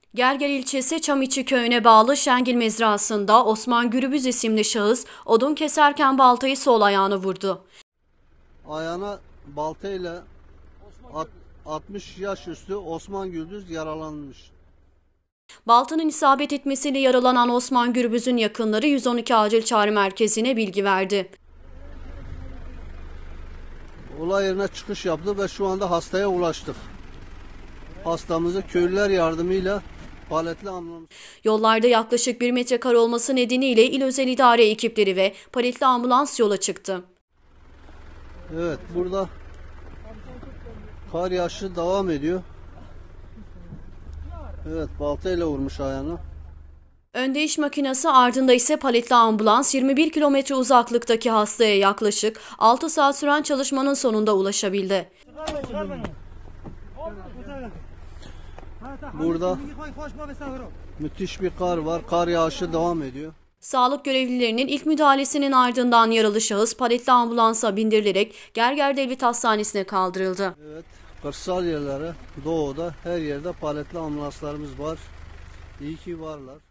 Gerger ilçesi Çamiçi köyüne bağlı Şengil mezrasında Osman Gürbüz isimli şahıs odun keserken baltayı sol ayağına vurdu. Ayağına baltayla 60 yaş üstü Osman Gürbüz yaralanmış. Baltanın isabet etmesiyle yaralanan Osman Gürbüz'ün yakınları 112 Acil Çağrı Merkezi'ne bilgi verdi. Olay yerine çıkış yaptı ve şu anda hastaya ulaştık. Hastamızı köylüler yardımıyla paletli ambulans. Yollarda yaklaşık 1 metrekare olması nedeniyle il özel idare ekipleri ve paletli ambulans yola çıktı. Evet, burada kar yağışı devam ediyor. Evet, baltayla vurmuş ayağına. Önde iş makinesi, ardında ise paletli ambulans 21 kilometre uzaklıktaki hastaya yaklaşık 6 saat süren çalışmanın sonunda ulaşabildi. Burada müthiş bir kar var. Kar yağışı devam ediyor. Sağlık görevlilerinin ilk müdahalesinin ardından yaralı şahıs paletli ambulansa bindirilerek Gerger Devlet Hastanesi'ne kaldırıldı. Evet, kırsal yerlere, doğuda her yerde paletli ambulanslarımız var. İyi ki varlar.